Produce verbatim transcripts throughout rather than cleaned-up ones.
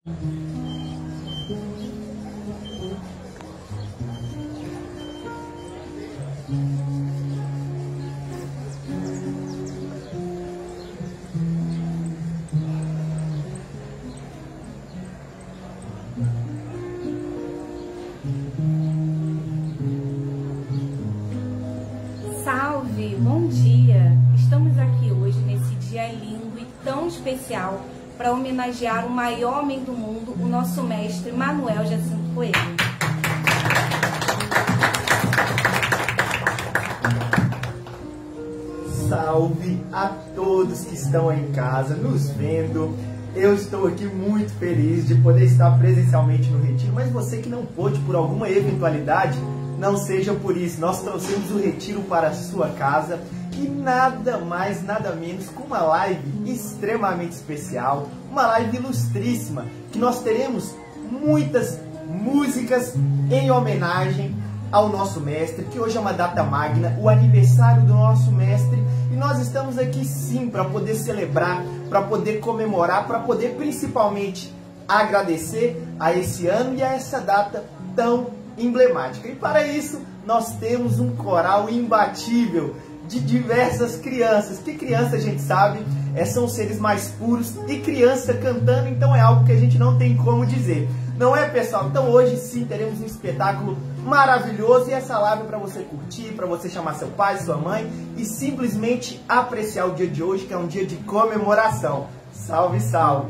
Salve, bom dia! Estamos aqui hoje nesse dia lindo e tão especial para homenagear o maior homem do mundo, o nosso mestre Manuel Jacinto Coelho. Salve a todos que estão aí em casa nos vendo. Eu estou aqui muito feliz de poder estar presencialmente no retiro, mas você que não pôde por alguma eventualidade, não seja por isso. Nós trouxemos o retiro para a sua casa e nada mais, nada menos que uma live extremamente especial, uma live ilustríssima, que nós teremos muitas músicas em homenagem ao nosso mestre, que hoje é uma data magna, o aniversário do nosso mestre, e nós estamos aqui sim para poder celebrar, para poder comemorar, para poder principalmente agradecer a esse ano e a essa data tão emblemática. E para isso nós temos um coral imbatível de diversas crianças. Que criança a gente sabe, é, são seres mais puros, e criança cantando, então é algo que a gente não tem como dizer. Não é, pessoal? Então hoje sim teremos um espetáculo maravilhoso, e essa live é para você curtir, para você chamar seu pai, sua mãe e simplesmente apreciar o dia de hoje, que é um dia de comemoração. Salve, salve!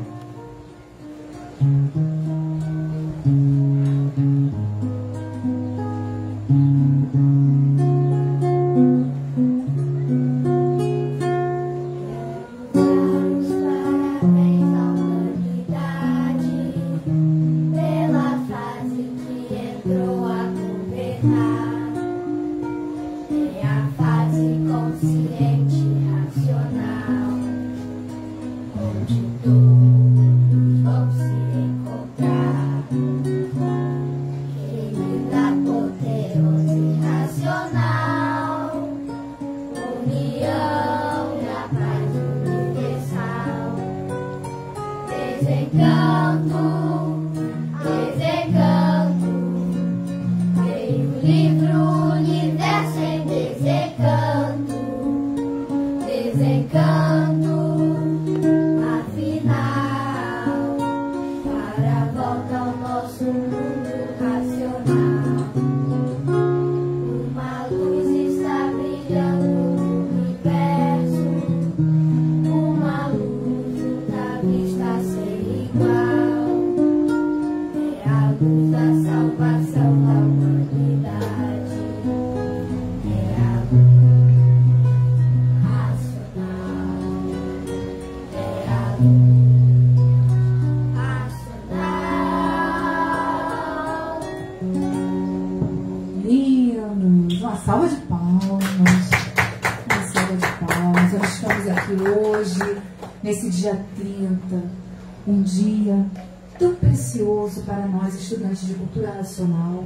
Uma salva de palmas, uma salva de palmas. Nós estamos aqui hoje, nesse dia trinta, um dia tão precioso para nós, estudantes de cultura nacional,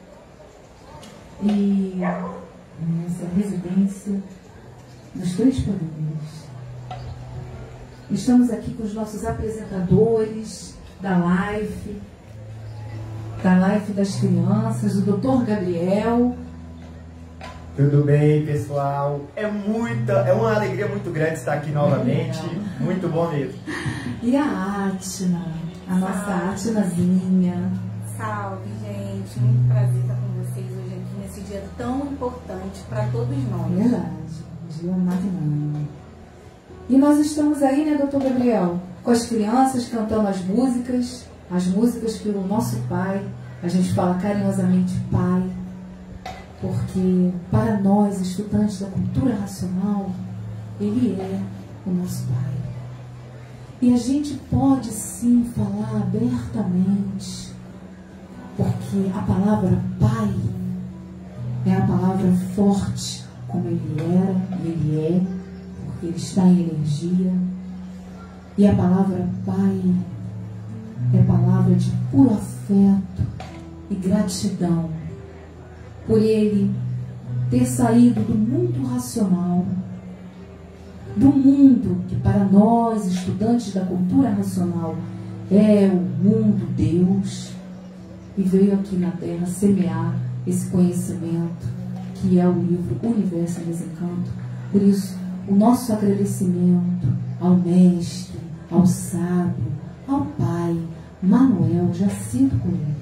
e nessa residência dos três poderes. Estamos aqui com os nossos apresentadores da live, da live das crianças, o doutor Gabriel. Tudo bem, pessoal? É muita, é uma alegria muito grande estar aqui novamente. É. Muito bom mesmo. E a Atna, a nossa Atnazinha. Salve, gente. Muito prazer estar com vocês hoje aqui nesse dia tão importante para todos nós. Verdade, dia magnânimo. E nós estamos aí, né, doutor Gabriel, com as crianças cantando as músicas, as músicas que o nosso pai, a gente fala carinhosamente pai, porque para nós, estudantes da cultura racional, ele é o nosso pai. E a gente pode sim falar abertamente, porque a palavra pai é a palavra forte, como ele era, ele é, porque ele está em energia. E a palavra pai é palavra de puro afeto e gratidão por ele ter saído do mundo racional, do mundo que para nós, estudantes da cultura racional, é o mundo Deus e veio aqui na Terra semear esse conhecimento que é o livro Universo em Desencanto. Por isso, o nosso agradecimento ao Mestre, ao Sábio, ao Pai Manuel Jacinto Coelho.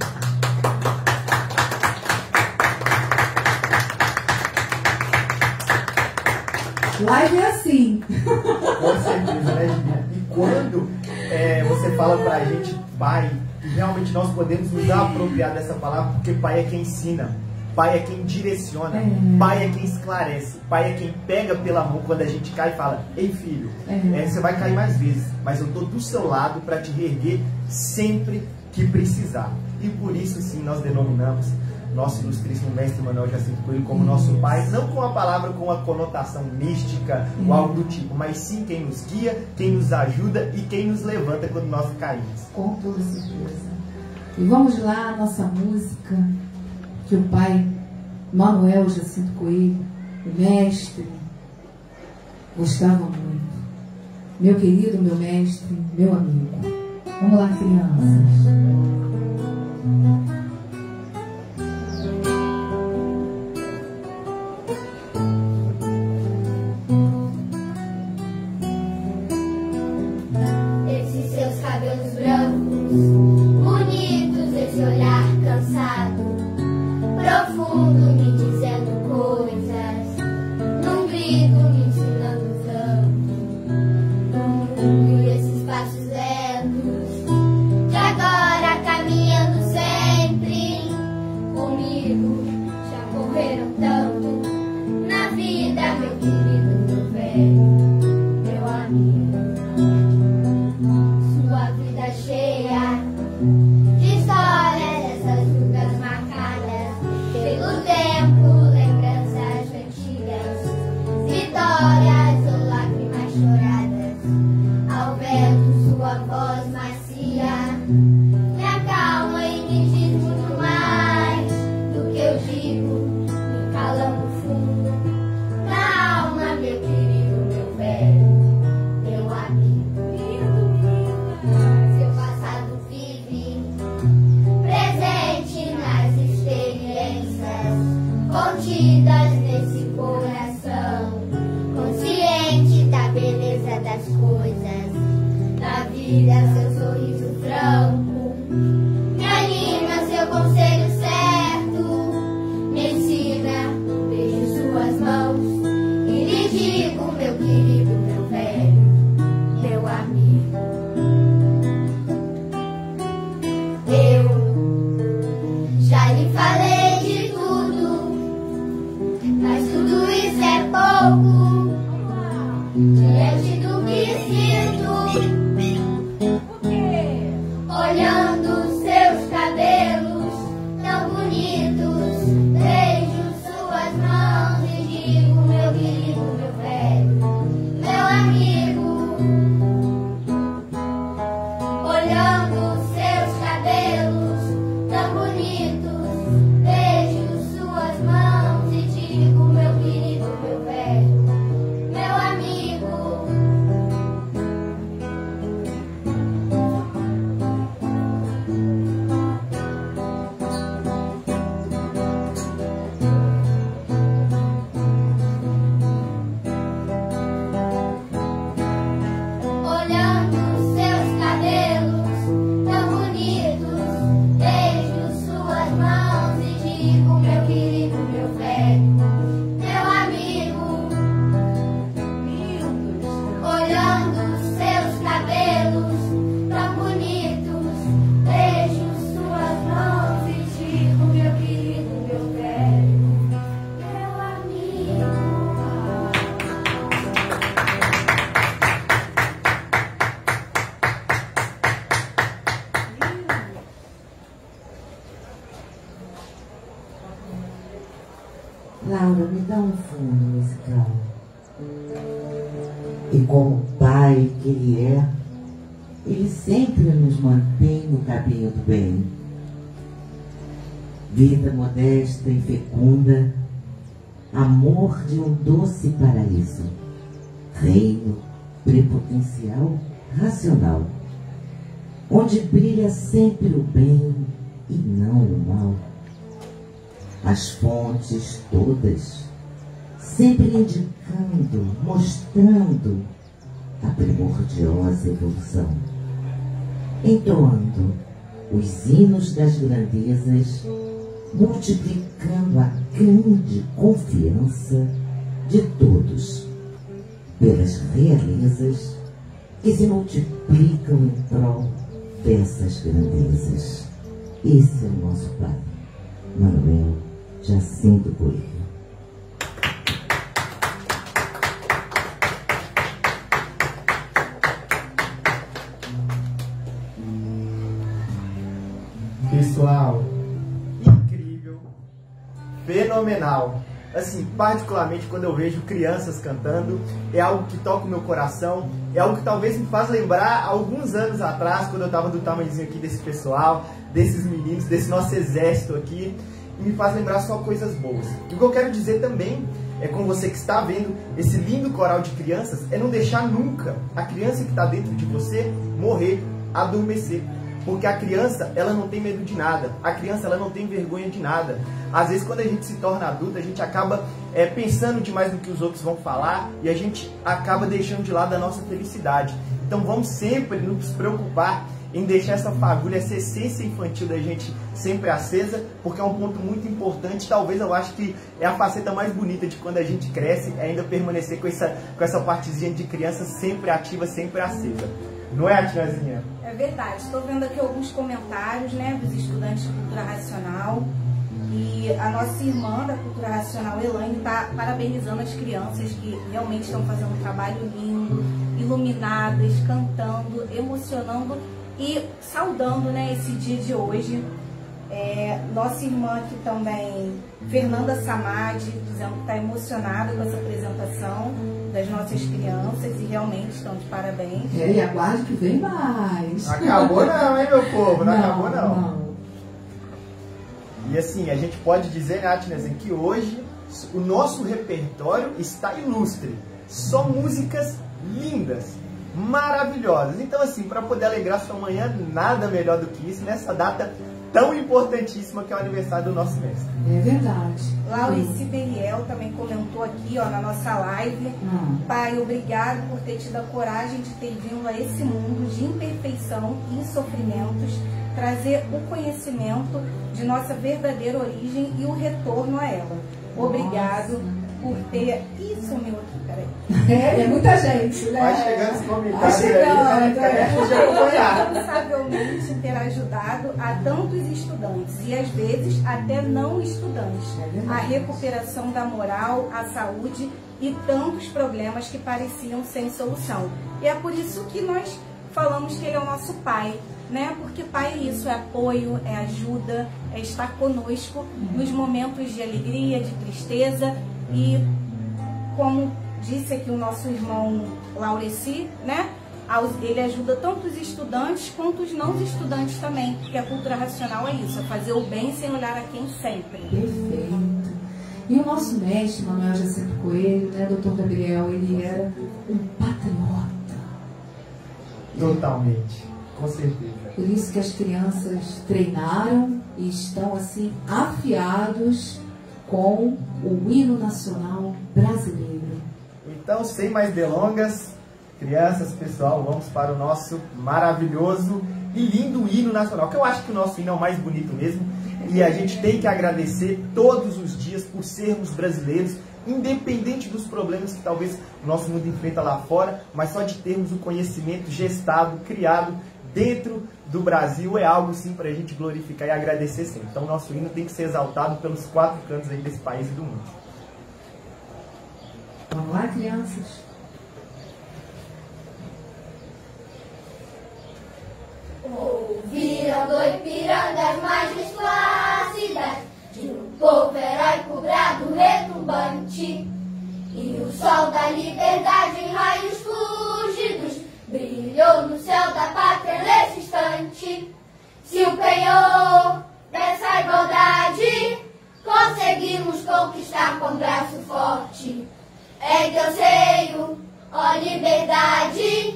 Live é assim. Com certeza, né, Juliana? E quando é, você fala pra gente, Pai, que realmente nós podemos nos apropriar dessa palavra, porque Pai é quem ensina, Pai é quem direciona, é. Pai é quem esclarece, Pai é quem pega pela mão quando a gente cai e fala: ei filho, é. É, você vai cair mais vezes, mas eu estou do seu lado para te reerguer sempre que precisar. E por isso sim nós denominamos nosso ilustríssimo Mestre Manuel Jacinto Coelho como nosso Pai, não com a palavra com a conotação mística hum. ou algo do tipo, mas sim quem nos guia, quem nos ajuda e quem nos levanta quando nós caímos. Com toda certeza. E vamos lá, a nossa música que o Pai Manuel Jacinto Coelho, o mestre, gostava muito. Meu querido, meu mestre, meu amigo. Vamos lá, crianças. Laura, me dá um fundo musical. E como pai que ele é, ele sempre nos mantém no caminho do bem. Vida modesta e fecunda, amor de um doce paraíso, reino prepotencial, racional, onde brilha sempre o bem e não o mal. As fontes todas, sempre indicando, mostrando a primordiosa evolução, entoando os hinos das grandezas, multiplicando a grande confiança de todos pelas realezas que se multiplicam em prol dessas grandezas. Esse é o nosso Pai, Manuel Jacinto Coelho. Pessoal, incrível, fenomenal. Assim, particularmente quando eu vejo crianças cantando, é algo que toca o meu coração, é algo que talvez me faz lembrar alguns anos atrás, quando eu estava do tamanhozinho aqui desse pessoal, desses meninos, desse nosso exército aqui, e me faz lembrar só coisas boas. E o que eu quero dizer também é com você que está vendo esse lindo coral de crianças, é não deixar nunca a criança que está dentro de você morrer, adormecer. Porque a criança, ela não tem medo de nada. A criança, ela não tem vergonha de nada. Às vezes, quando a gente se torna adulto, a gente acaba é, pensando demais no que os outros vão falar e a gente acaba deixando de lado a nossa felicidade. Então, vamos sempre nos preocupar em deixar essa fagulha, essa essência infantil da gente sempre acesa, porque é um ponto muito importante. Talvez eu acho que é a faceta mais bonita de quando a gente cresce, é ainda permanecer com essa, com essa partezinha de criança sempre ativa, sempre acesa. Não é, tiazinha? É verdade. Estou vendo aqui alguns comentários, né, dos estudantes de cultura racional. E a nossa irmã da cultura racional, Elaine, está parabenizando as crianças que realmente estão fazendo um trabalho lindo, iluminadas, cantando, emocionando e saudando, né, esse dia de hoje. É, nossa irmã aqui também, Fernanda Samadi, dizendo que está emocionada com essa apresentação das nossas crianças e realmente estão de parabéns. É, e aguarde que vem mais. Não acabou não, hein, meu povo? Não, não acabou não. não. E assim, a gente pode dizer, né, Atnesen, que hoje o nosso repertório está ilustre. Só músicas lindas, maravilhosas. Então assim, para poder alegrar sua manhã, nada melhor do que isso nessa data tão importantíssima que é o aniversário do nosso mestre. É verdade. Laurice Beriel também comentou aqui, ó, na nossa live. Hum. Pai, obrigado por ter tido a coragem de ter vindo a esse mundo de imperfeição e sofrimentos, trazer o conhecimento de nossa verdadeira origem e o retorno a ela. Obrigado Nossa. por ter... Isso, meu aqui, peraí. É, é muita gente, né? Vai chegando os comentários Vai chegando, aí, né? é. Pode acompanhar. Incansavelmente ter ajudado a tantos estudantes e às vezes até não estudantes a recuperação da moral, a saúde e tantos problemas que pareciam sem solução. E é por isso que nós falamos que ele é o nosso pai, né? Porque pai é isso, é apoio, é ajuda, é estar conosco nos momentos de alegria, de tristeza e, como disse aqui o nosso irmão Laureci, né? Ele ajuda tanto os estudantes quanto os não estudantes também, porque a cultura racional é isso, é fazer o bem sem olhar a quem sempre. Perfeito. E o nosso mestre, Manuel Jacinto Coelho, né, doutor Gabriel, ele era um patriota. Totalmente, com certeza. Por isso que as crianças treinaram e estão assim afiados com o hino nacional brasileiro. Então, sem mais delongas, crianças, pessoal, vamos para o nosso maravilhoso e lindo hino nacional, que eu acho que o nosso hino é o mais bonito mesmo, e a gente tem que agradecer todos os dias por sermos brasileiros, independente dos problemas que talvez o nosso mundo enfrenta lá fora, mas só de termos o conhecimento gestado, criado dentro do Brasil é algo sim para a gente glorificar e agradecer sempre. Então, nosso hino tem que ser exaltado pelos quatro cantos aí desse país e do mundo. Vamos lá, crianças? Ouviram do Ipiranga as margens plácidas de um povo heróico brado retumbante, e o sol da liberdade em raios fúlgidos brilhou no céu da pátria nesse instante. Se o penhor dessa igualdade conseguimos conquistar com braço forte, é que eu sei, ó liberdade,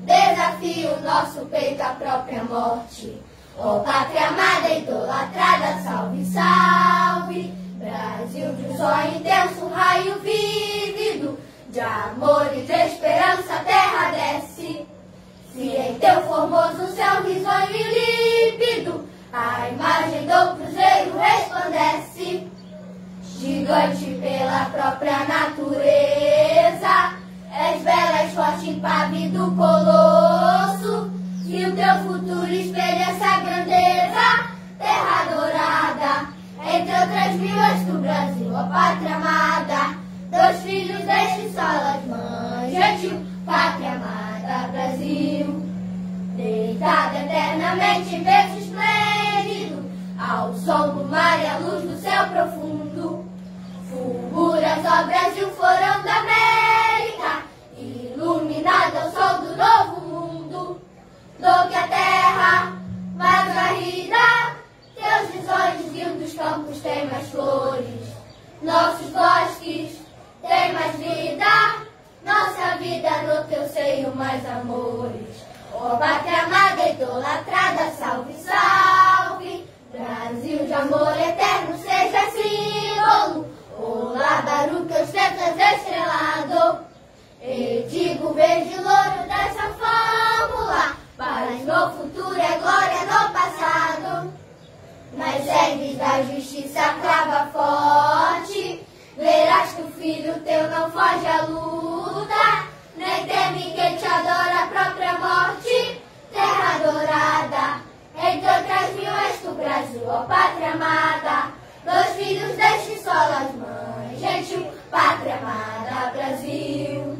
desafio nosso peito à própria morte. Ó pátria amada, idolatrada, salve, salve, Brasil de um só intenso raio vívido, de amor e de esperança a terra desce. Se em teu formoso céu risonho e límpido a imagem do cruzeiro resplandece, gigante pela própria natureza, és bela, és forte, impávido colosso, e o teu futuro espelha essa grandeza. Terra dourada, entre outras mil és tu, Brasil, ó pátria amada, dois filhos deste sol, as mães gentil, pátria amada, Brasil, deitada eternamente em berço esplêndido, ao som do mar e à luz do céu profundo, fulguras, ó Brasil, florão da América, iluminada ao sol do novo mundo, do que a terra mais varrida, teus visões lindos campos têm mais flores, nossos bosques têm mais vida, nossa vida no teu seio mais amores. Ó pátria amada, idolatrada, salve, salve, Brasil de amor eterno seja símbolo, olá, Baruque, ostentas estrelado, e digo verde louro dessa fórmula, mas no futuro é glória no passado. Nas egres da justiça crava forte, verás que o filho teu não foge à luta, nem teme quem te adora a própria morte. Terra dourada, entre outras mil és tu, Brasil, ó pátria amada, dois filhos deste sol, as mães gentil, pátria amada, Brasil.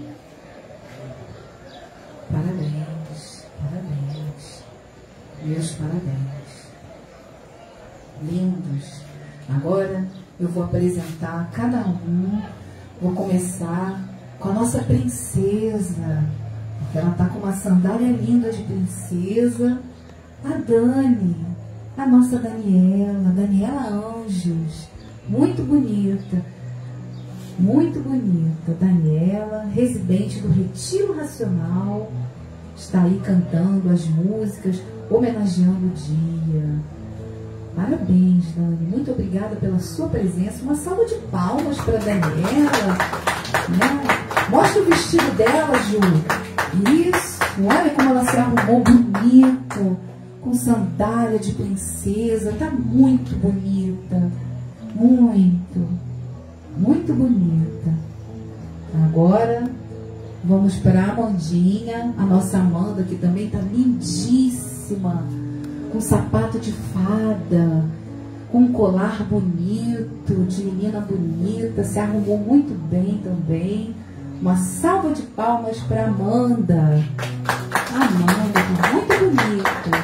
Parabéns, parabéns, meus parabéns. Lindos. Agora eu vou apresentar cada um. Vou começar com a nossa princesa. Ela está com uma sandália linda de princesa. A Dani, a nossa Daniela, Daniela Anjos. Muito bonita. Muito bonita. Daniela, residente do Retiro Racional, está aí cantando as músicas, homenageando o dia. Parabéns, Dani. Muito obrigada pela sua presença. Uma salva de palmas para a Daniela. Né? Mostra o vestido dela, Ju. Isso. Olha como ela se arrumou bonito. Com sandália de princesa. Tá muito bonita. Muito. Muito bonita. Agora, vamos para a Amandinha. A nossa Amanda, que também está lindíssima. Com sapato de fada, com um colar bonito, de menina bonita, se arrumou muito bem também. Uma salva de palmas para Amanda. Amanda, muito bonita.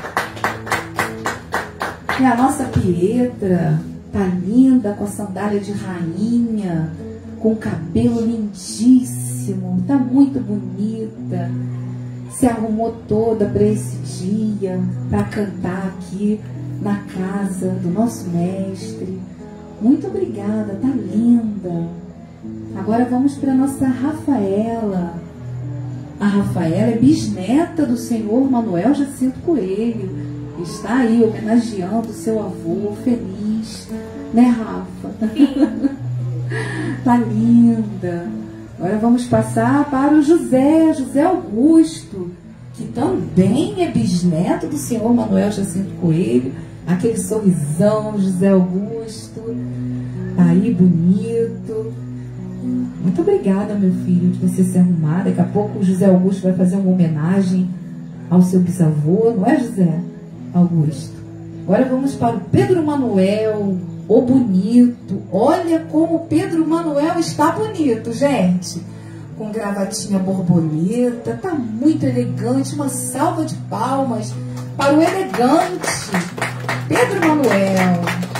E a nossa Pietra, tá linda, com a sandália de rainha, com cabelo lindíssimo, tá muito bonita. Se arrumou toda para esse dia, para cantar aqui na casa do nosso mestre. Muito obrigada, tá linda. Agora vamos para a nossa Rafaela. A Rafaela é bisneta do senhor Manuel Jacinto Coelho. Está aí homenageando seu avô feliz, né, Rafa? Tá linda. Agora vamos passar para o José, José Augusto, que também é bisneto do senhor Manuel Jacinto Coelho. Aquele sorrisão, José Augusto. Tá aí, bonito. Muito obrigada, meu filho, de você se arrumar. Daqui a pouco o José Augusto vai fazer uma homenagem ao seu bisavô, não é, José Augusto? Agora vamos para o Pedro Manuel. Ô, bonito, olha como o Pedro Manuel está bonito, gente. Com gravatinha borboleta, tá muito elegante. Uma salva de palmas para o elegante Pedro Manuel.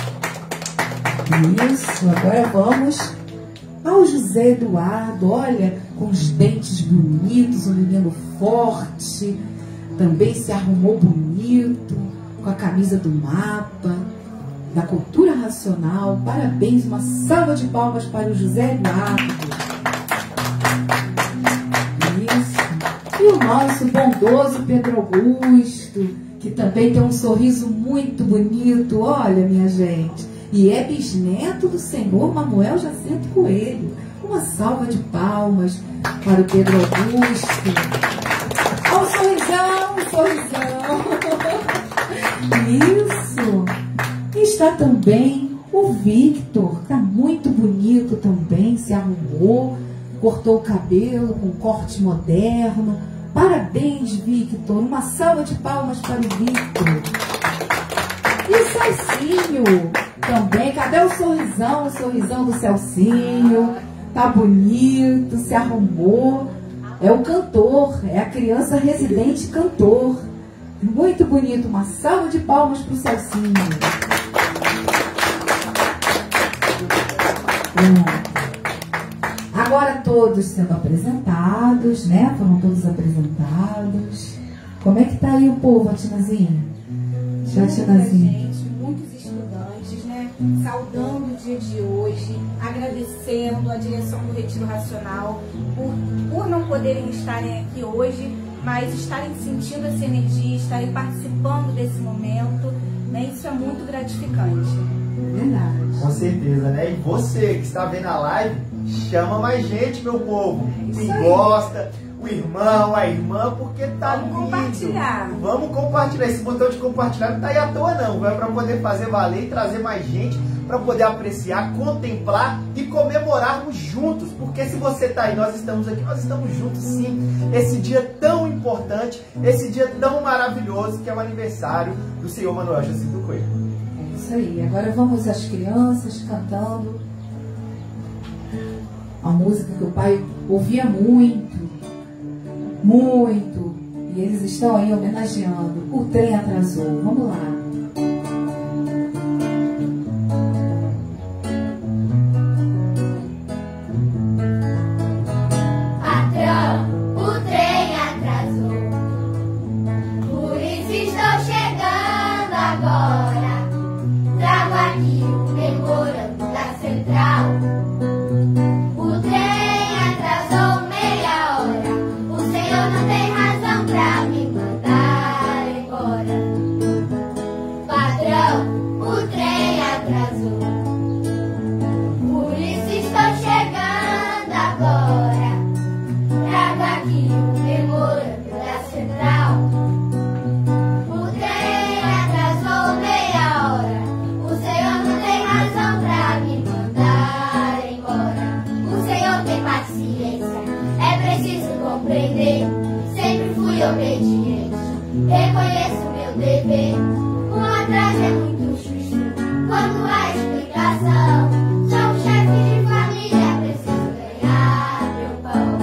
Isso, agora vamos ao José Eduardo. Olha, com os dentes bonitos, um menino forte. Também se arrumou bonito, com a camisa do mapa da Cultura Racional. Parabéns, uma salva de palmas para o José Eduardo. Isso. E o nosso bondoso Pedro Augusto, que também tem um sorriso muito bonito, olha, minha gente. E é bisneto do senhor Manuel Jacinto Coelho. Uma salva de palmas para o Pedro Augusto. Olha o sorrisão, o sorrisão. Isso. E está também o Victor, está muito bonito também, se arrumou, cortou o cabelo com corte moderno. Parabéns, Victor. Uma salva de palmas para o Victor. E o Celcinho também. Cadê o sorrisão? O sorrisão do Celcinho. Tá bonito, se arrumou. É o cantor, é a criança residente cantor. Muito bonito. Uma salva de palmas para o Celcinho. Hum. Agora todos sendo apresentados, né? Foram todos apresentados. Como é que tá aí o povo, a Tinazinha? Já, Tinazinha? Gente, muitos estudantes, né? Saudando o dia de hoje, agradecendo a direção do Retiro Racional por, por não poderem estarem aqui hoje, mas estarem sentindo essa energia, estarem participando desse momento, né? Isso é muito gratificante. Verdade. Com certeza, né? E você que está vendo a live, chama mais gente, meu povo. Quem gosta, o irmão, a irmã, porque tá Vamos lindo. compartilhar. Vamos compartilhar. Esse botão de compartilhar não tá aí à toa, não. É para poder fazer valer e trazer mais gente, para poder apreciar, contemplar e comemorarmos juntos. Porque se você tá aí, nós estamos aqui, nós estamos juntos sim. Esse dia tão importante, esse dia tão maravilhoso, que é o aniversário do senhor Manuel Jacinto Coelho. É isso aí. Agora vamos as crianças cantando a música que o pai ouvia muito, muito. E eles estão aí homenageando. O trem atrasou. Vamos lá. Patrão, o trem atrasou, por isso estou chegando agora. Trago aqui o memorando da central. O trem atrasou meia hora, o senhor não tem razão pra me mandar embora. Patrão, o trem atrasou, por isso estou chegando agora. Trago aqui o memorando da central. O trem atrasou meia hora, o senhor não tem razão pra me mandar embora. O senhor tem paciência, é preciso compreender. Sempre fui obediente, reconheço meu dever. Um atraso é muito justo quando há explicação. Sou um chefe de família, preciso ganhar meu pão.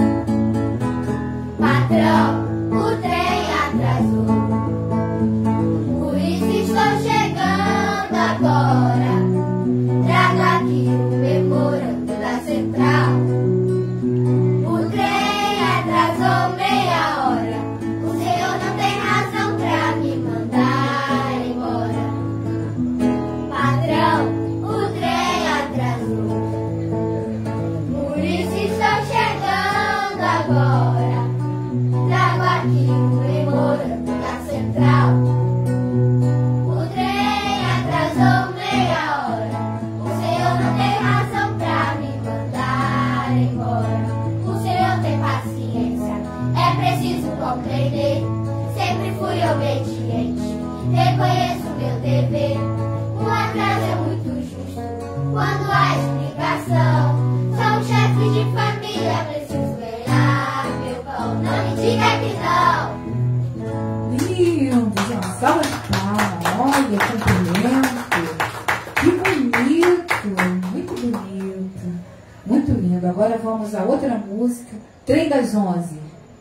Patrão, o trem atrasou, por isso estou chegando agora. Trago aqui o memorando da central. O trem atrasou meia hora, o senhor não tem razão pra me mandar embora. Patrão, o trem atrasou, por isso estou chegando agora. Trago aqui o memorando da central. O trem atrasou meia hora, o senhor não tem razão pra me mandar embora. O senhor tem paciência, é preciso compreender. Sempre fui obediente, reconheço meu dever. Um atraso é muito justo quando há explicação. Sou um chefe de família, preciso ganhar meu pão. Não me diga que não. Lindo, uma salva de palmas. Olha, cumprimento. Que bonito, muito bonito. Muito lindo. Agora vamos a outra música, Trem das Onze.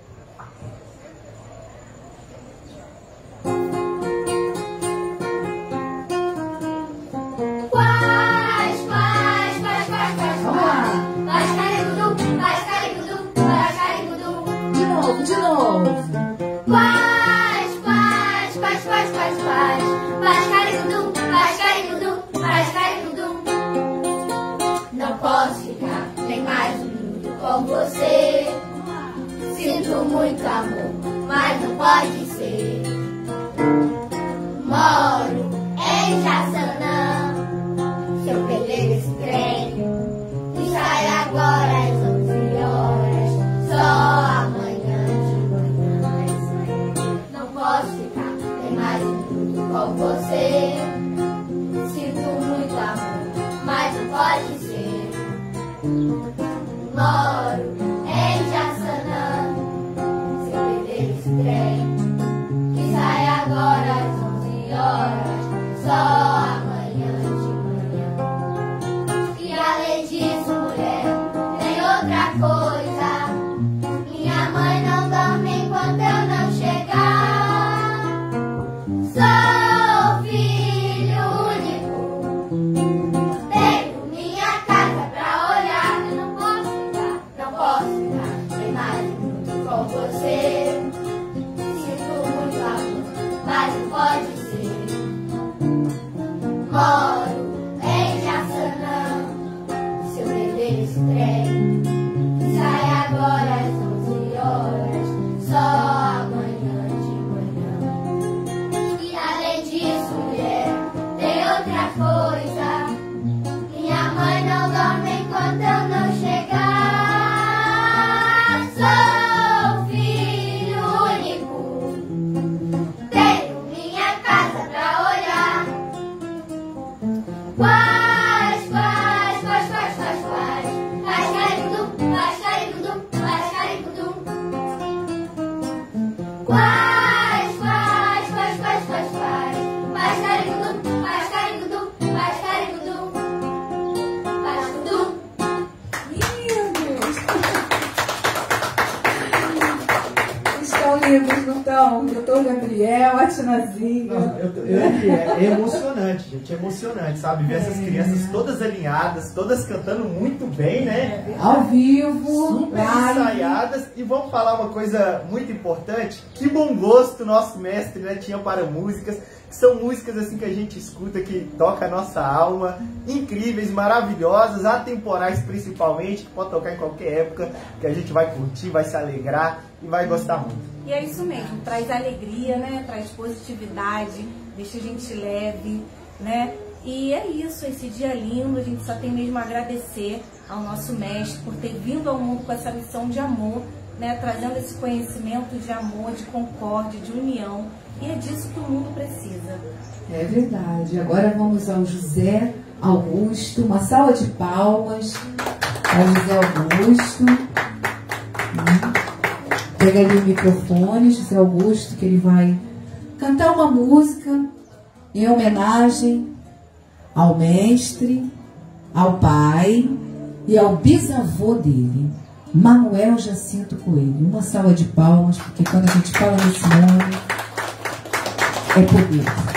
Quais, quais, quais, quais, quais, Vamos lá. quais, carigudu, quais, carigudu, quais, carigudu. De novo, de novo. Quais, quais, quais, quais, quais, quais, quais, carigudu, quais, carigudu, quais, carigudu. Não posso ficar nem mais um minuto com você. Sinto muito amor, pode ser. Moro em Jaçanã. Se eu perder esse trem, que sai agora às onze horas, só amanhã de manhã. Não posso ficar nem mais um minuto com você. Sinto muito amor, mas não pode ser. Moro em Jaçanã. Se eu perder esse trem, que sai agora às onze horas, só amanhã de manhã. E além disso, mulher, tem outra coisa. Minha mãe não dorme enquanto eu não chegar. Sou filho único, tenho minha casa pra olhar. Eu não posso ficar, não posso ficar nem mais um minuto com você. Sinto muito amor, mas não pode ser. Moro em Jaçanã. Se eu perder esse trem, que sai agora às onze horas, só amanhã de manhã. E além disso, mulher, tem outra coisa. Minha mãe não dorme enquanto eu não chegar. Sou filho único, tenho minha casa pra olhar. Quais, quais, quais, quais, quais, quais, quais, carigudu, quais, carigudu, quais, carigudu. Quais, quais, quais, quais, quais, quais, quais, carigudu, quais, carigudu, quais, carigudu, quais, carigudu. Lindos! Estão lindos, não estão? Doutor Gabriel, a Tinazinha. Não, eu, tô- eu, é, é emocionante, gente, é emocionante, sabe? Ver essas crianças todas alinhadas, todas cantando muito bem, né? Ao vivo, Super live. ensaiadas. E vamos falar uma coisa muito importante. Que bom gosto nosso mestre, né, tinha para músicas. Que são músicas assim que a gente escuta, que toca a nossa alma. Incríveis, maravilhosas, atemporais principalmente, que pode tocar em qualquer época, que a gente vai curtir, vai se alegrar e vai gostar muito. E é isso mesmo, traz alegria, né? Traz positividade, deixa a gente leve, né? E é isso, esse dia lindo, a gente só tem mesmo a agradecer ao nosso mestre por ter vindo ao mundo com essa missão de amor, né? Trazendo esse conhecimento de amor, de concórdia, de união. E é disso que o mundo precisa. É verdade. Agora vamos ao José Augusto. Uma salva de palmas ao José Augusto. Hum. Pega ali o microfone, José Augusto, que ele vai cantar uma música em homenagem ao mestre, ao pai e ao bisavô dele, Manuel Jacinto Coelho. Uma salva de palmas, porque quando a gente fala nesse nome, é poder.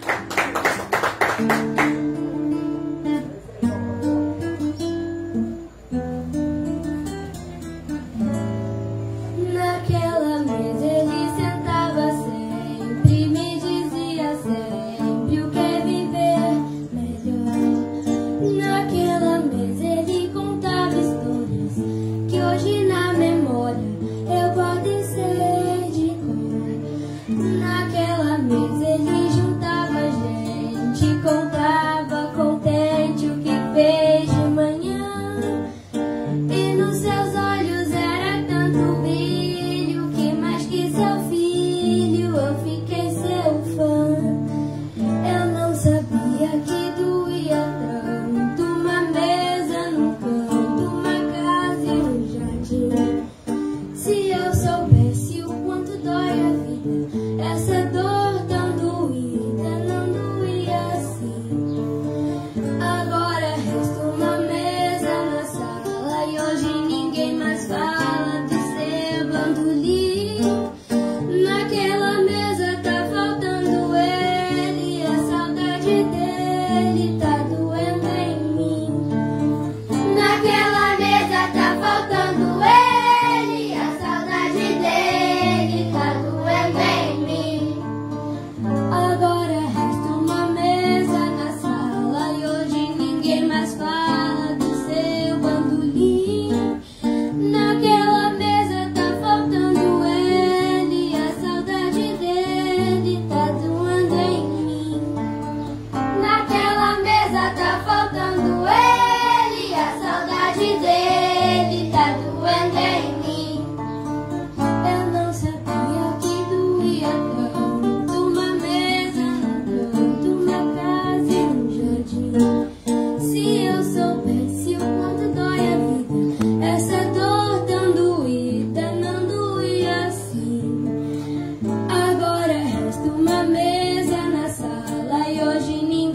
Naquela mesa ele sentava sempre, me dizia sempre o que é viver melhor. Naquela mesa ele contava histórias que hoje na memória eu podem ser de cor. Naquela mesa ele juntava gente, contava contente o que fez de manhã. E nos seus olhos era tanto brilho que mais que seu filho eu fiquei seu fã. Eu não sabia que doía tanto uma mesa num canto, uma casa e um jardim. Se eu soubesse o quanto dói a vida, essa dor tão doída não doía assim.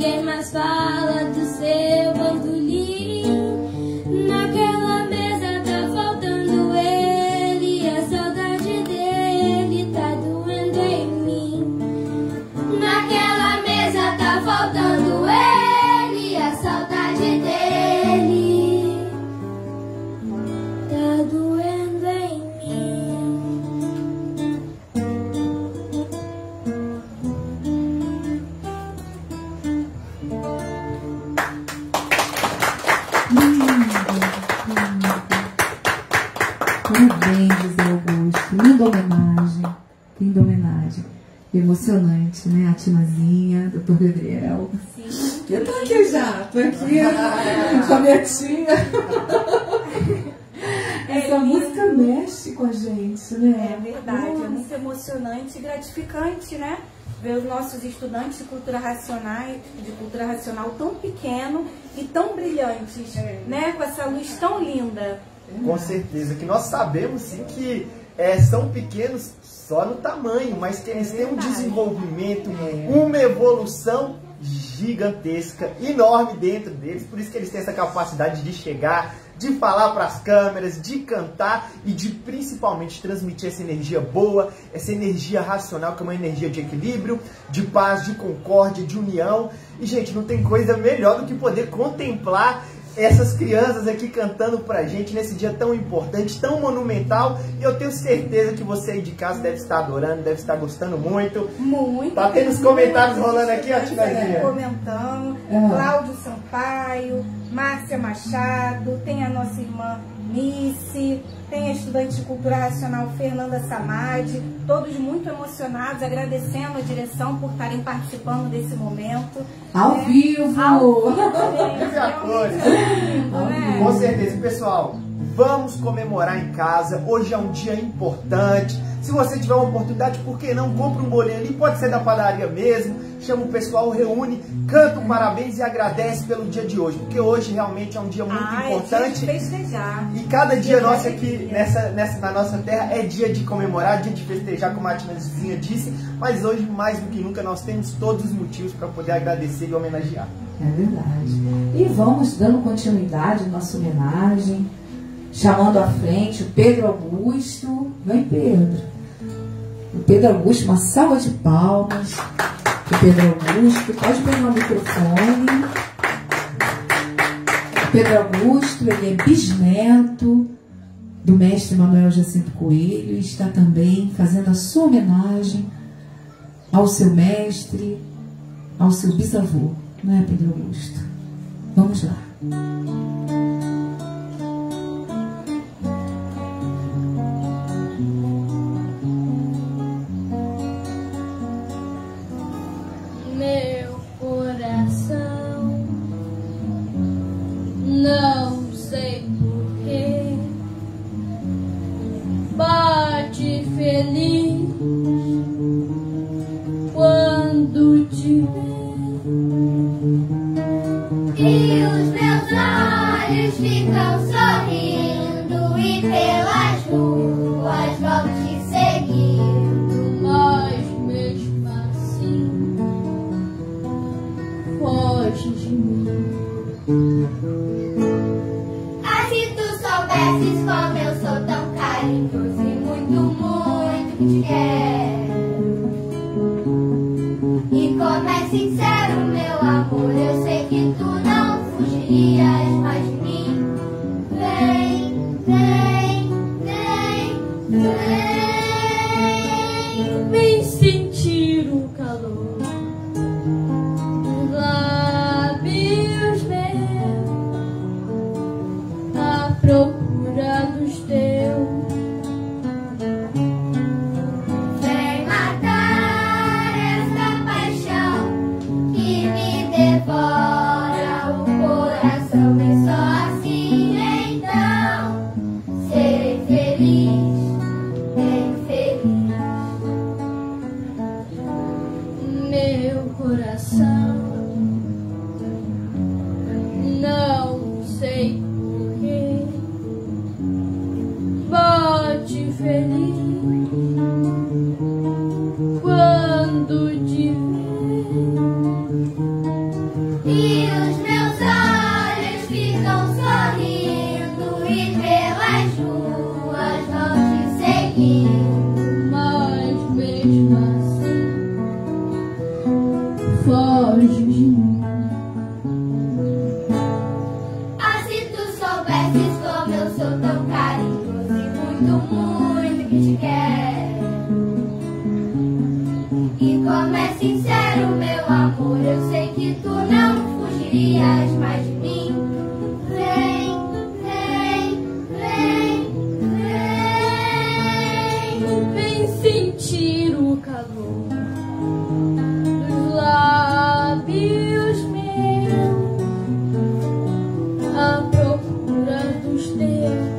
ninguém mais fala do seu bandolim. Naquela mesa tá faltando ele, a saudade dele tá doendo em mim. Naquela mesa tá faltando ele, a saudade dele tá doendo em mim. Parabéns, José Augusto. Linda homenagem. Linda homenagem. Emocionante, né? A Tinazinha, doutor Gabriel. Sim. Eu tô aqui já, tô aqui com a minha tia. Essa música mexe com a gente, né? É verdade, é muito emocionante e gratificante, né? Ver os nossos estudantes de cultura racional, de cultura racional tão pequeno e tão brilhantes, né? Com essa luz tão linda. Com certeza, que nós sabemos sim que é, são pequenos só no tamanho, mas que eles têm um desenvolvimento, uma evolução gigantesca, enorme dentro deles, por isso que eles têm essa capacidade de chegar, de falar para as câmeras, de cantar e de principalmente transmitir essa energia boa, essa energia racional, que é uma energia de equilíbrio, de paz, de concórdia, de união. E, gente, não tem coisa melhor do que poder contemplar essas crianças aqui cantando pra gente nesse dia tão importante, tão monumental. E eu tenho certeza que você aí de casa deve estar adorando, deve estar gostando muito. Muito. Tá tendo os comentários rolando aqui, ó, Tinazinha. Comentando. É. Cláudio Sampaio, Márcia Machado, tem a nossa irmã Missy, tem a estudante de cultura racional Fernanda Samadi, todos muito emocionados, agradecendo a direção por estarem participando desse momento. Ao né? vivo! Ao vivo, Vive a cores. né? Com certeza, pessoal, vamos comemorar em casa. Hoje é um dia importante. Se você tiver uma oportunidade, por que não? Compre um bolinho ali, pode ser da padaria mesmo. Chama o pessoal, reúne, canta um parabéns e agradece pelo dia de hoje. Porque hoje realmente é um dia muito ah, importante. É dia de festejar. E cada dia Dia nosso de aqui alegria. nessa, nessa, na nossa terra é dia de comemorar, dia de festejar, como a Tinazinha disse. Mas hoje, mais do que nunca, nós temos todos os motivos para poder agradecer e homenagear. É verdade. E vamos dando continuidade à nossa homenagem, chamando à frente o Pedro Augusto. Vem, Pedro. O Pedro Augusto, uma salva de palmas. O Pedro Augusto, pode pegar o microfone. O Pedro Augusto, ele é bisneto do mestre Manuel Jacinto Coelho e está também fazendo a sua homenagem ao seu mestre, ao seu bisavô, não é, Pedro Augusto? Vamos lá. Meu coração, não sei porquê, bate feliz quando te vê. E os meus olhos ficam sorrindo e pelas ruas vão te seguindo, mas mesmo assim foge de mim. Ah, se tu soubesses como eu sou tão carinhoso e muito, muito te quero. E como é sincero meu amor, eu sei que tu não fugirias mais de mim. Vem, vem, vem, vem, vem sentir o calor dos lábios meus, à procura dos teus. Vem matar essa paixão que me devora o coração, vem só querias mais de mim? Vem, vem, vem, vem. Vem sentir o calor dos lábios meus, à procura dos teus.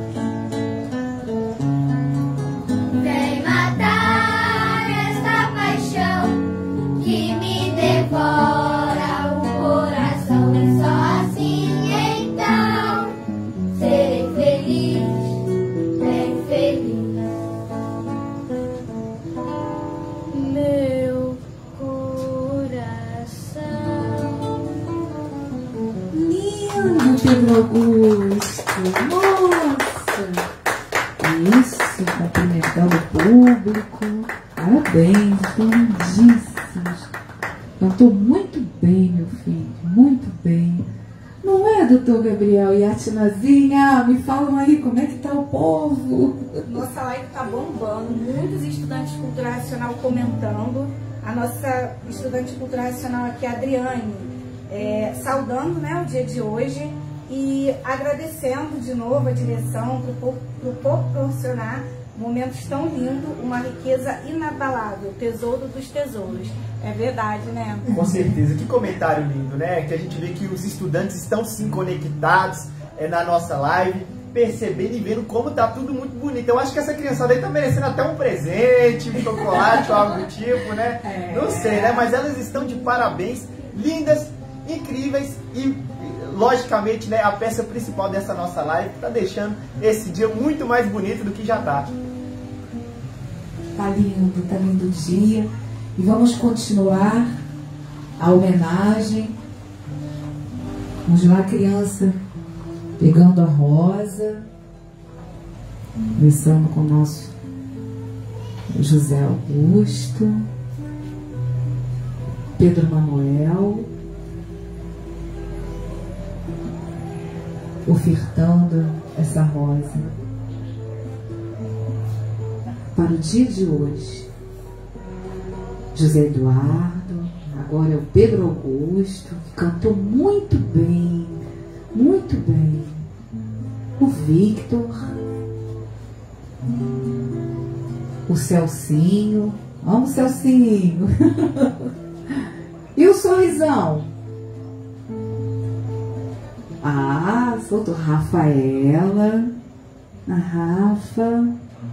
Vem matar esta paixão que me devora o coração. E só assim então serei feliz, bem feliz. Meu coração. Lindo, Pedro Augusto. Nossa! Isso, cumprimentando o público. Parabéns, estão lindíssimos. Cantou muito bem, meu filho, muito bem. Não é, doutor Gabriel e a Tinazinha? Me falam aí como é que tá o povo. Nossa live tá bombando, muitos estudantes de cultura racional comentando. A nossa estudante de cultura racional aqui, a Adriane, é, saudando, né, o dia de hoje e agradecendo de novo a direção por, por proporcionar momentos tão lindos, uma riqueza inabalável, tesouro dos tesouros. É verdade, né? Com certeza, que comentário lindo, né? Que a gente vê que os estudantes estão sim conectados é, na nossa live, percebendo e vendo como tá tudo muito bonito. Eu acho que essa criançada aí tá merecendo até um presente, um chocolate ou algo do tipo, né? É. Não sei, né? Mas elas estão de parabéns, lindas, incríveis e, logicamente, né, a peça principal dessa nossa live tá deixando esse dia muito mais bonito do que já tá. Tá lindo, tá lindo o dia. E vamos continuar a homenagem. Vamos lá, criança, pegando a rosa, começando com o nosso José Augusto, Pedro Manuel, ofertando essa rosa para o dia de hoje. José Eduardo, agora é o Pedro Augusto, que cantou muito bem, muito bem. O Victor, o Celcinho, amo o Celcinho. E o Sorrisão? Ah, soltou Rafaela, a Rafa,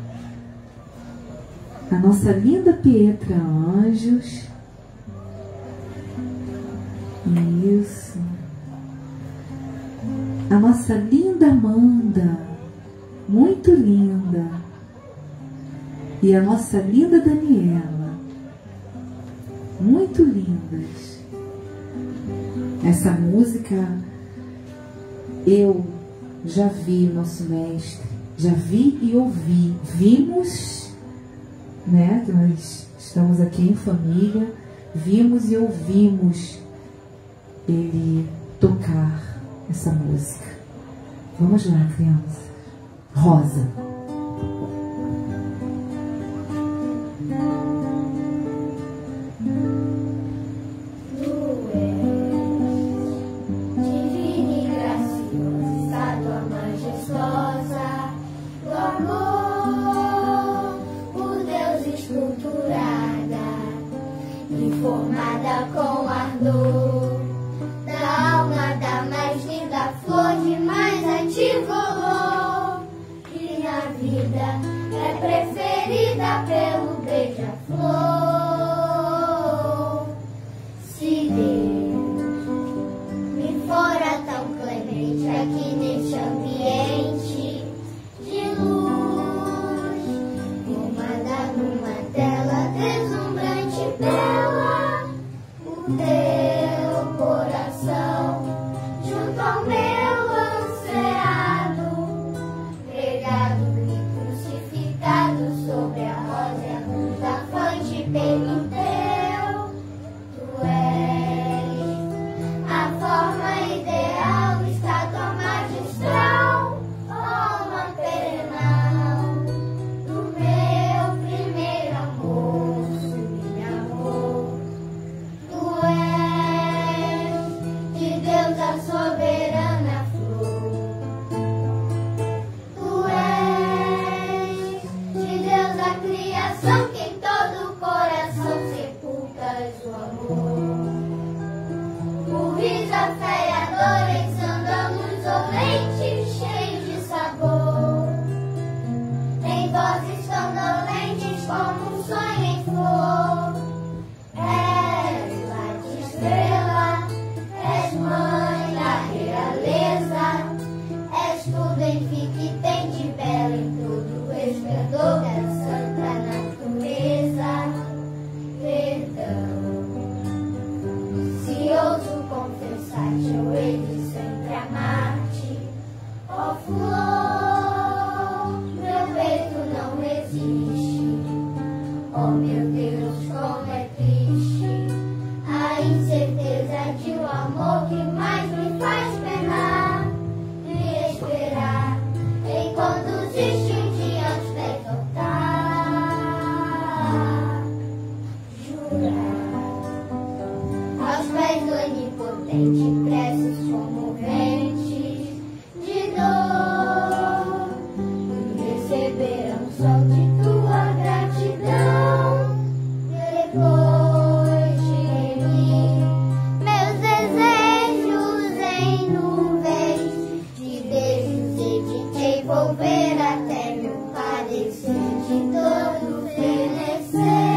a nossa linda Pietra Anjos. Isso. A nossa linda Amanda, muito linda. E a nossa linda Daniela, muito lindas. Essa música eu já vi o nosso mestre, já vi e ouvi. Vimos, né, que nós estamos aqui em família, vimos e ouvimos ele tocar essa música. Vamos lá, criança. Rosa. Formada com ardor da alma da mais linda flor que mais ativo, minha ardentes preces comoventes de dor, e receberam só de tua gratidão. Depois de mim, meus desejos em nuvens de beijos e de te envolver até meu padecer de todo fenecer.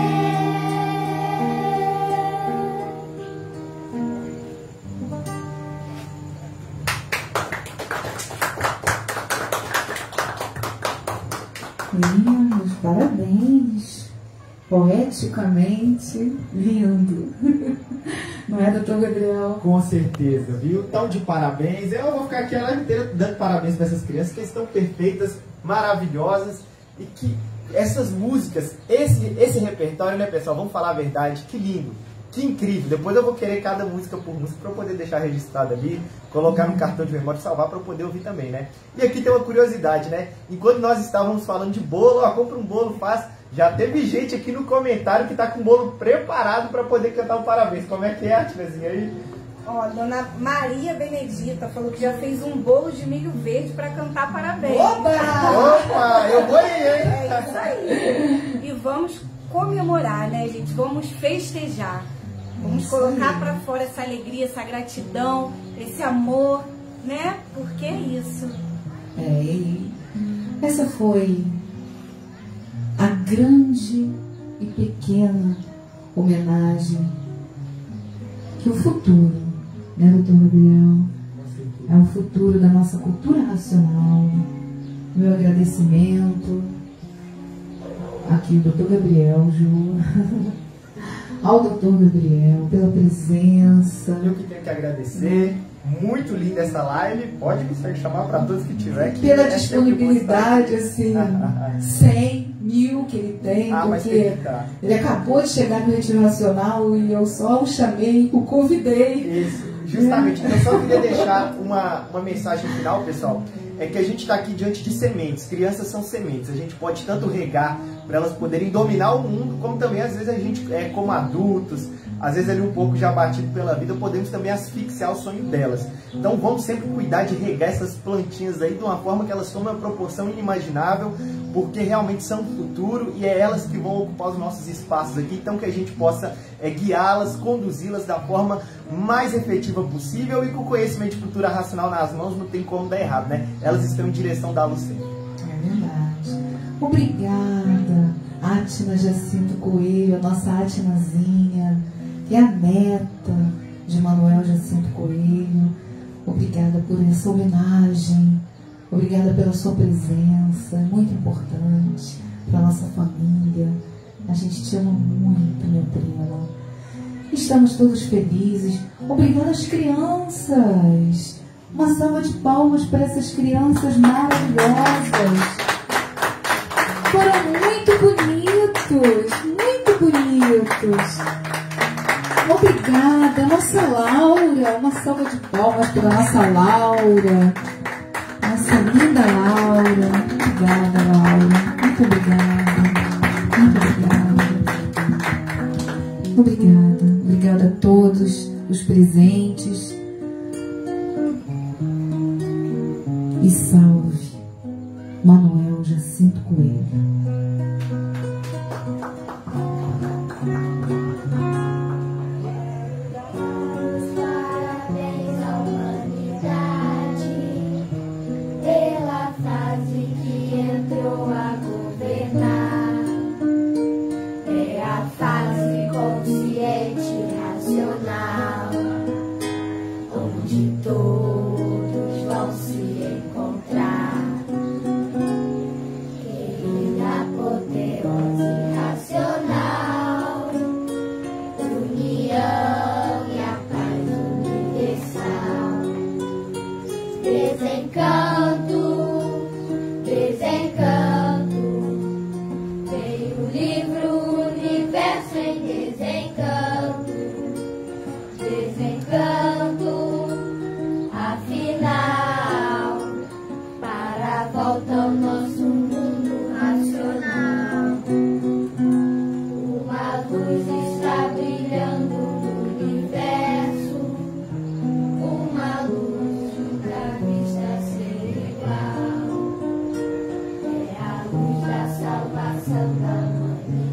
Lindos, parabéns. Poeticamente lindo. Não é, doutor Gabriel? Com certeza, viu? Então, de parabéns. Eu vou ficar aqui a live inteira dando parabéns para essas crianças que estão perfeitas, maravilhosas e que essas músicas, esse, esse repertório, né, pessoal? Vamos falar a verdade, que lindo, que incrível. Depois eu vou querer cada música por música para eu poder deixar registrado ali, colocar no cartão de memória e salvar para eu poder ouvir também, né? E aqui tem uma curiosidade, né? Enquanto nós estávamos falando de bolo, ó, compra um bolo, faz. Já teve gente aqui no comentário que tá com o bolo preparado para poder cantar um parabéns. Como é que é, tiazinha aí? Ó, dona Maria Benedita falou que já fez um bolo de milho verde para cantar parabéns. Opa! Opa, eu vou aí, hein? É isso aí. E vamos comemorar, né, gente? Vamos festejar. Vamos Isso colocar aí. para fora essa alegria, essa gratidão, esse amor, né? Porque é isso. É, e essa foi a grande e pequena homenagem que o futuro, né, doutor Gabriel? É o futuro da nossa cultura nacional. Meu agradecimento aqui, doutor Gabriel, Ju, ao doutor Gabriel pela presença. Eu que tenho que agradecer. Muito linda essa live. Pode me chamar para todos que tiver. Que Pela é disponibilidade, assim, cem mil que ele tem, Ah, mas porque tem que tá. ele acabou de chegar no Retiro Nacional e eu só o chamei, o convidei. Isso, justamente. Então, só queria deixar uma, uma mensagem final, pessoal. É que a gente está aqui diante de sementes. Crianças são sementes. A gente pode tanto regar para elas poderem dominar o mundo, como também, às vezes, a gente, é, como adultos, às vezes ali um pouco já batido pela vida, podemos também asfixiar o sonho delas. Então vamos sempre cuidar de regar essas plantinhas aí de uma forma que elas tomem uma proporção inimaginável, porque realmente são o futuro e é elas que vão ocupar os nossos espaços aqui, então que a gente possa é, guiá-las, conduzi-las da forma mais efetiva possível e com o conhecimento de cultura racional nas mãos não tem como dar errado, né? Elas estão em direção da luz sempre. É verdade. Obrigada, Atina Jacinto Coelho, a nossa Atinazinha, que é a neta de Manuel Jacinto Coelho. Obrigada por essa homenagem, obrigada pela sua presença, é muito importante para a nossa família. A gente te ama muito, minha prima. Estamos todos felizes. Obrigada às crianças. Uma salva de palmas para essas crianças maravilhosas. Foram muito bonitos, muito bonitos. Obrigada, nossa Laura. Uma salva de palmas para nossa Laura. Nossa linda Laura. Obrigada, Laura. Muito obrigada. Muito obrigada. Obrigada. Obrigada a todos os presentes. E salve Manuel Jacinto Coelho. Onde todos vão se encontrar. mãe.